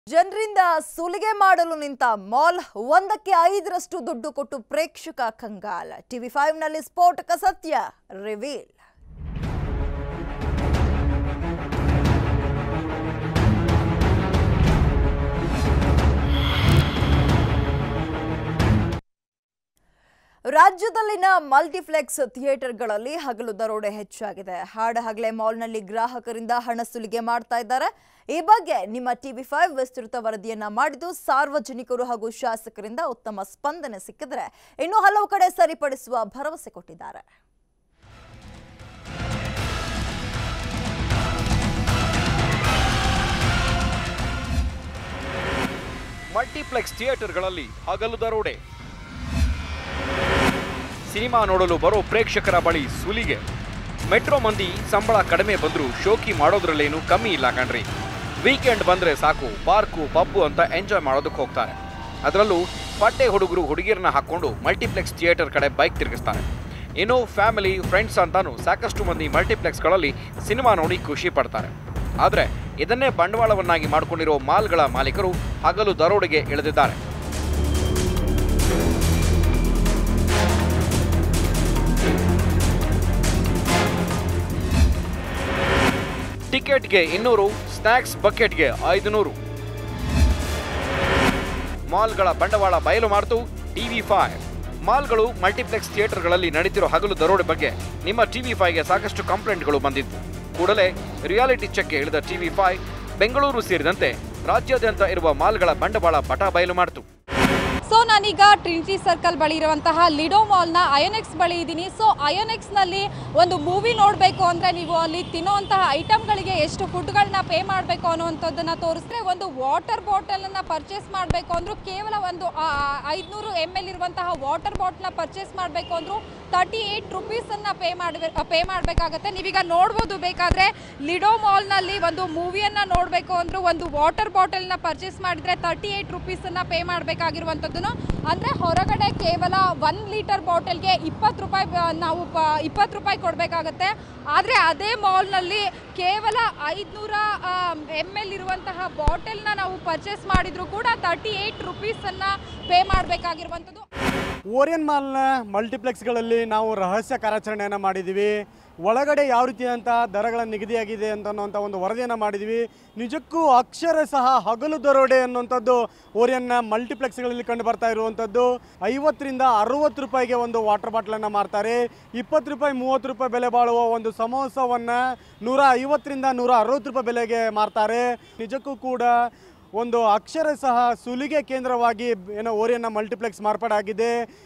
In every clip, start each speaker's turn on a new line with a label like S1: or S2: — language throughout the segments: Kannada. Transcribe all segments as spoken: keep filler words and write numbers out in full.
S1: ಜನರಿಂದ ಸುಲಿಗೆ ಮಾಡಲು ನಿಂತ ಮಾಲ್ ಒಂದಕ್ಕೆ ಐದರಷ್ಟು ದುಡ್ಡು ಕೊಟ್ಟು ಪ್ರೇಕ್ಷಕ ಕಂಗಾಲ. ಟಿವಿ ಫೈವ್ ನಲ್ಲಿ ಸ್ಫೋಟಕ ಸತ್ಯ ರಿವೀಲ್. ರಾಜ್ಯದಲ್ಲಿನ ಮಲ್ಟಿಪ್ಲೆಕ್ಸ್ ಥಿಯೇಟರ್ಗಳಲ್ಲಿ ಹಗಲು ದರೋಡೆ ಹೆಚ್ಚಾಗಿದೆ. ಹಾಡಹಗಲೇ ಮಾಲ್ನಲ್ಲಿ ಗ್ರಾಹಕರಿಂದ ಹಣ ಸುಲಿಗೆ ಮಾಡ್ತಾ ಇದ್ದಾರೆ. ಈ ಬಗ್ಗೆ ನಿಮ್ಮ ಟಿವಿ ಫೈವ್ ವಿಸ್ತೃತ ವರದಿಯನ್ನ ಮಾಡಿದ್ದು ಸಾರ್ವಜನಿಕರು ಹಾಗೂ ಶಾಸಕರಿಂದ ಉತ್ತಮ ಸ್ಪಂದನೆ ಸಿಕ್ಕಿದ್ರೆ ಇನ್ನು ಹಲವು ಕಡೆ ಸರಿಪಡಿಸುವ ಭರವಸೆ ಕೊಟ್ಟಿದ್ದಾರೆ.
S2: ಮಲ್ಟಿಪ್ಲೆಕ್ಸ್ ಥಿಯೇಟರ್ಗಳಲ್ಲಿ ಹಗಲು ದರೋಡೆ. ಸಿನಿಮಾ ನೋಡಲು ಬರೋ ಪ್ರೇಕ್ಷಕರ ಬಳಿ ಸುಲಿಗೆ. ಮೆಟ್ರೋ ಮಂದಿ ಸಂಬಳ ಕಡಿಮೆ ಬಂದರೂ ಶೋಕಿ ಮಾಡೋದ್ರಲ್ಲೇನು ಕಮ್ಮಿ ಇಲ್ಲ ಕಣ್ರಿ. ವೀಕೆಂಡ್ ಬಂದರೆ ಸಾಕು ಪಾರ್ಕು ಪಬ್ಬು ಅಂತ ಎಂಜಾಯ್ ಮಾಡೋದಕ್ಕೆ ಹೋಗ್ತಾರೆ. ಅದರಲ್ಲೂ ಪಟ್ಟೆ ಹುಡುಗರು ಹುಡುಗಿಯರನ್ನ ಹಾಕ್ಕೊಂಡು ಮಲ್ಟಿಪ್ಲೆಕ್ಸ್ ಥಿಯೇಟರ್ ಕಡೆ ಬೈಕ್ ತಿರುಗಿಸ್ತಾರೆ. ಇನ್ನು ಫ್ಯಾಮಿಲಿ ಫ್ರೆಂಡ್ಸ್ ಅಂತಾನು ಸಾಕಷ್ಟು ಮಂದಿ ಮಲ್ಟಿಪ್ಲೆಕ್ಸ್ಗಳಲ್ಲಿ ಸಿನಿಮಾ ನೋಡಿ ಖುಷಿ ಪಡ್ತಾರೆ. ಆದರೆ ಇದನ್ನೇ ಬಂಡವಾಳವನ್ನಾಗಿ ಮಾಡಿಕೊಂಡಿರೋ ಮಾಲ್ಗಳ ಮಾಲೀಕರು ಹಗಲು ದರೋಡೆಗೆ ಇಳಿದಿದ್ದಾರೆ. ಟಿಕೆಟ್ಗೆ ಇನ್ನೂರು, ಸ್ನ್ಯಾಕ್ಸ್ ಬಕೆಟ್ಗೆ ಐದುನೂರು. ಮಾಲ್ಗಳ ಬಂಡವಾಳ ಬಯಲು ಮಾಡ್ತು ಟಿವಿ ಫೈವ್. ಮಾಲ್ಗಳು ಮಲ್ಟಿಪ್ಲೆಕ್ಸ್ ಥಿಯೇಟರ್ಗಳಲ್ಲಿ ನಡೀತಿರೋ ಹಗಲು ದರೋಡೆ ಬಗ್ಗೆ ನಿಮ್ಮ ಟಿವಿ ಫೈವ್ಗೆ ಸಾಕಷ್ಟು ಕಂಪ್ಲೇಂಟ್ಗಳು ಬಂದಿತ್ತು. ಕೂಡಲೇ ರಿಯಾಲಿಟಿ ಚೆಕ್ಗೆ ಇಳಿದ ಟಿವಿ ಫೈವ್ ಬೆಂಗಳೂರು ಸೇರಿದಂತೆ ರಾಜ್ಯಾದ್ಯಂತ ಇರುವ ಮಾಲ್ಗಳ ಬಂಡವಾಳ ಬಟಾ ಬಯಲು ಮಾಡಿತು.
S3: ಸೊ ನಾನೀಗ ಟ್ರಿನಿಟಿ ಸರ್ಕಲ್ ಬಳಿ ಇರುವಂತಹ ಲಿಡೋ ಮಾಲ್ನ ಅಯೋನೆಕ್ಸ್ ಬಳಿ ಇದ್ದೀನಿ. ಸೊ ಅಯೋನೆಕ್ಸ್ನಲ್ಲಿ ಒಂದು ಮೂವಿ ನೋಡಬೇಕು ಅಂದರೆ ನೀವು ಅಲ್ಲಿ ತಿನ್ನೋವಂತಹ ಐಟಮ್ಗಳಿಗೆ ಎಷ್ಟು ಫುಡ್ಗಳನ್ನ ಪೇ ಮಾಡಬೇಕು ಅನ್ನುವಂಥದ್ದನ್ನು ತೋರಿಸಿದ್ರೆ, ಒಂದು ವಾಟರ್ ಬಾಟಲನ್ನು ಪರ್ಚೇಸ್ ಮಾಡಬೇಕು ಅಂದರೂ ಕೇವಲ ಒಂದು ಐದುನೂರು ಎಮ್ ಎಲ್ ಇರುವಂತಹ ವಾಟರ್ ಬಾಟಲ್ನ ಪರ್ಚೇಸ್ ಮಾಡಬೇಕು ಅಂದರೂ ತರ್ಟಿ ಏಯ್ಟ್ ರುಪೀಸನ್ನು ಪೇ ಮಾಡಬೇಕು ಪೇ ಮಾಡಬೇಕಾಗತ್ತೆ. ನೀವೀಗ ನೋಡ್ಬೋದು, ಬೇಕಾದರೆ ಲಿಡೋ ಮಾಲ್ನಲ್ಲಿ ಒಂದು ಮೂವಿಯನ್ನು ನೋಡಬೇಕು ಅಂದರೂ ಒಂದು ವಾಟರ್ ಬಾಟಲ್ನ ಪರ್ಚೇಸ್ ಮಾಡಿದರೆ ತರ್ಟಿ ಏಯ್ಟ್ ರುಪೀಸನ್ನು ಪೇ ಮಾಡಬೇಕಾಗಿರುವಂಥದ್ದು. ಅಂದರೆ ಹೊರಗಡೆ ಕೇವಲ ಒನ್ ಲೀಟರ್ ಬಾಟಲ್ಗೆ ಇಪ್ಪತ್ತು ರೂಪಾಯಿ ನಾವು ಪ ಇಪ್ಪತ್ತು ರೂಪಾಯಿ ಕೊಡಬೇಕಾಗತ್ತೆ. ಆದರೆ ಅದೇ ಮಾಲ್ನಲ್ಲಿ ಕೇವಲ ಐದುನೂರ ಎಮ್ ಎಲ್ ಇರುವಂತಹ ಬಾಟಲ್ನ ನಾವು ಪರ್ಚೇಸ್ ಮಾಡಿದರೂ ಕೂಡ ತರ್ಟಿ ಏಯ್ಟ್ ರುಪೀಸನ್ನು ಪೇ ಮಾಡಬೇಕಾಗಿರುವಂಥದ್ದು.
S4: ಓರಿಯನ್ ಮಾಲ್ನ ಮಲ್ಟಿಪ್ಲೆಕ್ಸ್ಗಳಲ್ಲಿ ನಾವು ರಹಸ್ಯ ಕಾರ್ಯಾಚರಣೆಯನ್ನು ಮಾಡಿದ್ದೀವಿ. ಒಳಗಡೆ ಯಾವ ರೀತಿಯಾದಂಥ ದರಗಳ ನಿಗದಿಯಾಗಿದೆ ಅಂತನ್ನುವಂಥ ಒಂದು ವರದಿಯನ್ನು ಮಾಡಿದ್ವಿ. ನಿಜಕ್ಕೂ ಅಕ್ಷರ ಸಹ ಹಗಲು ದರೋಡೆ ಅನ್ನುವಂಥದ್ದು ಓರಿಯನ್ನ ಮಲ್ಟಿಪ್ಲೆಕ್ಸ್ಗಳಲ್ಲಿ ಕಂಡು ಬರ್ತಾ ಇರುವಂಥದ್ದು. ಐವತ್ತರಿಂದ ಅರುವತ್ತು ರೂಪಾಯಿಗೆ ಒಂದು ವಾಟರ್ ಬಾಟ್ಲನ್ನು ಮಾರ್ತಾರೆ. ಇಪ್ಪತ್ತು ರೂಪಾಯಿ ಮೂವತ್ತು ರೂಪಾಯಿ ಬೆಲೆ ಬಾಳುವ ಒಂದು ಸಮೋಸವನ್ನು ನೂರ ಐವತ್ತರಿಂದ ನೂರ ಅರವತ್ತು ರೂಪಾಯಿ ಬೆಲೆಗೆ ಮಾರ್ತಾರೆ. ನಿಜಕ್ಕೂ ಕೂಡ ಒಂದು ಅಕ್ಷರ ಸಹ ಸುಲಿಗೆ ಕೇಂದ್ರವಾಗಿ ಏನೋ ಓರಿಯನ್ನ ಮಲ್ಟಿಪ್ಲೆಕ್ಸ್ ಮಾರ್ಪಾಡಾಗಿದೆ.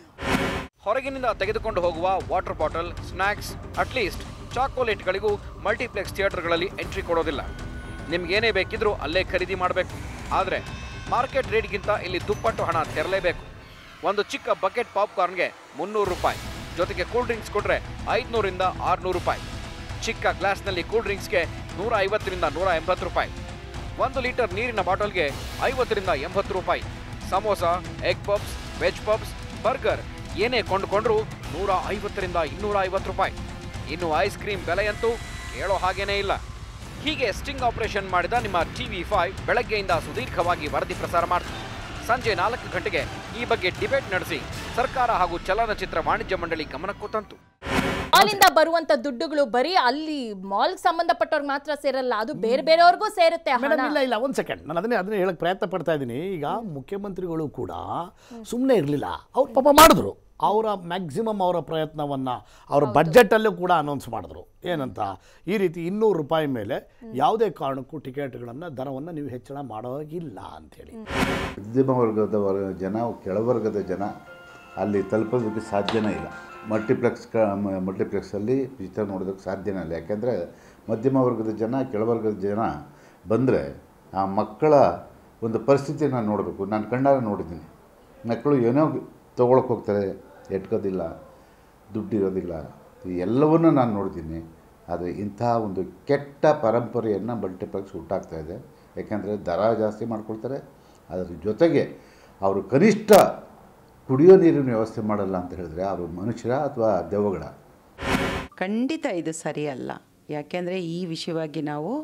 S2: ಹೊರಗಿನಿಂದ ತೆಗೆದುಕೊಂಡು ಹೋಗುವ ವಾಟರ್ ಬಾಟಲ್, ಸ್ನ್ಯಾಕ್ಸ್, ಅಟ್ಲೀಸ್ಟ್ ಚಾಕೋಲೇಟ್ಗಳಿಗೂ ಮಲ್ಟಿಪ್ಲೆಕ್ಸ್ ಥಿಯೇಟರ್ಗಳಲ್ಲಿ ಎಂಟ್ರಿ ಕೊಡೋದಿಲ್ಲ. ನಿಮ್ಗೇನೇ ಬೇಕಿದ್ರೂ ಅಲ್ಲೇ ಖರೀದಿ ಮಾಡಬೇಕು. ಆದರೆ ಮಾರ್ಕೆಟ್ ರೇಟ್ಗಿಂತ ಇಲ್ಲಿ ದುಪ್ಪಟ್ಟು ಹಣ ತೆರಲೇಬೇಕು. ಒಂದು ಚಿಕ್ಕ ಬಕೆಟ್ ಪಾಪ್ಕಾರ್ನ್ಗೆ ಮುನ್ನೂರು ರೂಪಾಯಿ, ಜೊತೆಗೆ ಕೂಲ್ ಡ್ರಿಂಕ್ಸ್ ಕೊಟ್ಟರೆ ಐದುನೂರಿಂದ ಆರುನೂರು ರೂಪಾಯಿ. ಚಿಕ್ಕ ಗ್ಲಾಸ್ನಲ್ಲಿ ಕೂಲ್ ಡ್ರಿಂಕ್ಸ್ಗೆ ನೂರ ಐವತ್ತರಿಂದ ನೂರ ಎಂಬತ್ತು ರೂಪಾಯಿ. ಒಂದು ಲೀಟರ್ ನೀರಿನ ಬಾಟಲ್ಗೆ ಐವತ್ತರಿಂದ ಎಂಬತ್ತು ರೂಪಾಯಿ. Samosa, egg puffs, veg puffs, burger ಏನೇ ಕೊಂಡುಕೊಂಡ್ರೂ ನೂರ ಐವತ್ತರಿಂದ ಇನ್ನೂರ ಐವತ್ತು ರೂಪಾಯಿ. ಇನ್ನು ಐಸ್ ಕ್ರೀಮ್ ಬೆಲೆಯಂತೂ ಕೇಳೋ ಹಾಗೇನೇ ಇಲ್ಲ. ಹೀಗೆ ಸ್ಟಿಂಗ್ ಆಪರೇಷನ್ ಮಾಡಿದ ನಿಮ್ಮ ಟಿವಿ ಫೈವ್ ಬೆಳಗ್ಗೆಯಿಂದ ಸುದೀರ್ಘವಾಗಿ ವರದಿ ಪ್ರಸಾರ ಮಾಡ್ತಾರೆ. ಸಂಜೆ ನಾಲ್ಕು ಗಂಟೆಗೆ ಈ ಬಗ್ಗೆ ಡಿಬೇಟ್ ನಡೆಸಿ ಸರ್ಕಾರ ಹಾಗೂ ಚಲನಚಿತ್ರ ವಾಣಿಜ್ಯ ಮಂಡಳಿ ಗಮನಕ್ಕೂ ತಂತು.
S5: ಮಾಲಿಂದ ಬರುವಂತ ದುಡ್ಡುಗಳು ಬರೀ ಅಲ್ಲಿ ಮಾಲ್ ಸಂಬಂಧಪಟ್ಟವ್ರಿಗೆ ಮಾತ್ರ ಸೇರಲ್ಲ, ಅದು ಬೇರೆ ಬೇರೆಯವ್ರಿಗೂ ಸೇರುತ್ತೆ.
S6: ಇಲ್ಲ ಇಲ್ಲ ಒಂದು ಸೆಕೆಂಡ್, ನಾನು ಅದನ್ನೇ ಅದನ್ನೇ ಹೇಳಕ್ ಪ್ರಯತ್ನ ಪಡ್ತಾ ಇದ್ದೀನಿ. ಈಗ ಮುಖ್ಯಮಂತ್ರಿಗಳು ಕೂಡ ಸುಮ್ಮನೆ ಇರಲಿಲ್ಲ, ಅವ್ರು ಪಾಪ ಮಾಡಿದ್ರು. ಅವರ ಮ್ಯಾಕ್ಸಿಮಮ್ ಅವರ ಪ್ರಯತ್ನವನ್ನು ಅವರ ಬಡ್ಜೆಟಲ್ಲೂ ಕೂಡ ಅನೌನ್ಸ್ ಮಾಡಿದ್ರು. ಏನಂತ, ಈ ರೀತಿ ಇನ್ನೂರು ರೂಪಾಯಿ ಮೇಲೆ ಯಾವುದೇ ಕಾರಣಕ್ಕೂ ಟಿಕೆಟ್ಗಳನ್ನು ದರವನ್ನು ನೀವು ಹೆಚ್ಚಳ ಮಾಡೋಗಿಲ್ಲ ಅಂಥೇಳಿ.
S7: ಮಧ್ಯಮ ವರ್ಗದ ವರ್ಗ ಜನ, ಕೆಳವರ್ಗದ ಜನ ಅಲ್ಲಿ ತಲುಪೋದಕ್ಕೆ ಸಾಧ್ಯನೇ ಇಲ್ಲ. ಮಲ್ಟಿಪ್ಲೆಕ್ಸ್ ಕ ಮಲ್ಟಿಪ್ಲೆಕ್ಸಲ್ಲಿ ಪಿಕ್ಚರ್ ನೋಡೋದಕ್ಕೆ ಸಾಧ್ಯನೇ ಇಲ್ಲ. ಯಾಕೆಂದರೆ ಮಧ್ಯಮ ವರ್ಗದ ಜನ, ಕೆಳವರ್ಗದ ಜನ ಬಂದರೆ ಆ ಮಕ್ಕಳ ಒಂದು ಪರಿಸ್ಥಿತಿ ನಾನು ನೋಡಬೇಕು. ನಾನು ಕಣ್ಣಾರೆ ನೋಡಿದ್ದೀನಿ. ಮಕ್ಕಳು ಏನೋ ತೊಗೊಳಕ್ಕೆ ಹೋಗ್ತಾರೆ, ಎಟ್ಕೋದಿಲ್ಲ, ದುಡ್ಡಿರೋದಿಲ್ಲ, ಎಲ್ಲವನ್ನೂ ನಾನು ನೋಡಿದ್ದೀನಿ. ಆದರೆ ಇಂಥ ಒಂದು ಕೆಟ್ಟ ಪರಂಪರೆಯನ್ನು ಮಲ್ಟಿಪ್ಲೆಕ್ಸ್ ಹುಟ್ಟಾಗ್ತಾಯಿದೆ. ಯಾಕೆಂದರೆ ದರ ಜಾಸ್ತಿ ಮಾಡ್ಕೊಳ್ತಾರೆ, ಅದರ ಜೊತೆಗೆ ಅವರು ಕನಿಷ್ಠ ಕುಡಿಯೋ ನೀರಿನ ವ್ಯವಸ್ಥೆ ಮಾಡಲ್ಲ ಅಂತ ಹೇಳಿದ್ರೆ ಅವರು ಮನುಷ್ಯರ ಅಥವಾ ದೆವ್ವಗಳ?
S8: ಖಂಡಿತ ಇದು ಸರಿಯಲ್ಲ. ಯಾಕೆಂದರೆ ಈ ವಿಷಯವಾಗಿ ನಾವು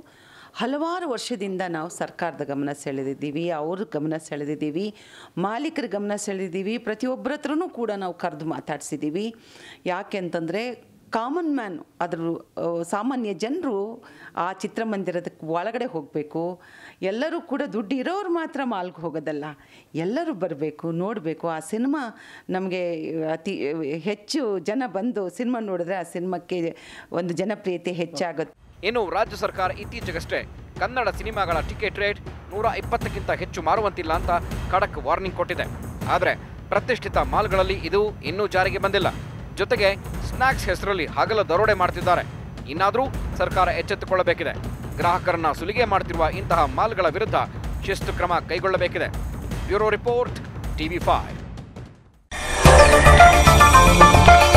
S8: ಹಲವಾರು ವರ್ಷದಿಂದ ನಾವು ಸರ್ಕಾರದ ಗಮನ ಸೆಳೆದಿದ್ದೀವಿ, ಅವ್ರ ಗಮನ ಸೆಳೆದಿದ್ದೀವಿ, ಮಾಲೀಕರ ಗಮನ ಸೆಳೆದಿದ್ದೀವಿ, ಪ್ರತಿಯೊಬ್ಬರ ಹತ್ರನೂ ಕೂಡ ನಾವು ಕರೆದು ಮಾತಾಡಿಸಿದ್ದೀವಿ. ಯಾಕೆ ಅಂತಂದರೆ ಕಾಮನ್ ಮ್ಯಾನ್, ಅದ್ರ ಸಾಮಾನ್ಯ ಜನರು ಆ ಚಿತ್ರಮಂದಿರದ ಒಳಗಡೆ ಹೋಗಬೇಕು. ಎಲ್ಲರೂ ಕೂಡ ದುಡ್ಡು ಇರೋರು ಮಾತ್ರ ಮಾಲ್ಗೆ ಹೋಗೋದಲ್ಲ, ಎಲ್ಲರೂ ಬರಬೇಕು, ನೋಡಬೇಕು. ಆ ಸಿನಿಮಾ ನಮಗೆ ಅತಿ ಹೆಚ್ಚು ಜನ ಬಂದು ಸಿನಿಮಾ ನೋಡಿದ್ರೆ ಆ ಸಿನಿಮಾಕ್ಕೆ ಒಂದು ಜನಪ್ರಿಯತೆ ಹೆಚ್ಚಾಗುತ್ತೆ.
S2: ಇನ್ನು ರಾಜ್ಯ ಸರ್ಕಾರ ಇತ್ತೀಚೆಗಷ್ಟೇ ಕನ್ನಡ ಸಿನಿಮಾಗಳ ಟಿಕೆಟ್ ರೇಟ್ ನೂರ ಇಪ್ಪತ್ತಕ್ಕಿಂತ ಹೆಚ್ಚು ಮಾರುವಂತಿಲ್ಲ ಅಂತ ಖಡಕ್ ವಾರ್ನಿಂಗ್ ಕೊಟ್ಟಿದೆ. ಆದರೆ ಪ್ರತಿಷ್ಠಿತ ಮಾಲ್ಗಳಲ್ಲಿ ಇದು ಇನ್ನೂ ಜಾರಿಗೆ ಬಂದಿಲ್ಲ. ಜೊತೆಗೆ ಸ್ನ್ಯಾಕ್ಸ್ ಹೆಸರಲ್ಲಿ ಹಗಲ ದರೋಡೆ ಮಾಡ್ತಿದ್ದಾರೆ. ಇನ್ನಾದರೂ ಸರ್ಕಾರ ಎಚ್ಚೆತ್ತುಕೊಳ್ಳಬೇಕಿದೆ. ಗ್ರಾಹಕರನ್ನ ಸುಲಿಗೆ ಮಾಡ್ತಿರುವ ಇಂತಹ ಮಾಲ್ಗಳ ವಿರುದ್ಧ ಶಿಸ್ತು ಕ್ರಮ ಕೈಗೊಳ್ಳಬೇಕಿದೆ. Bureau report, TV five.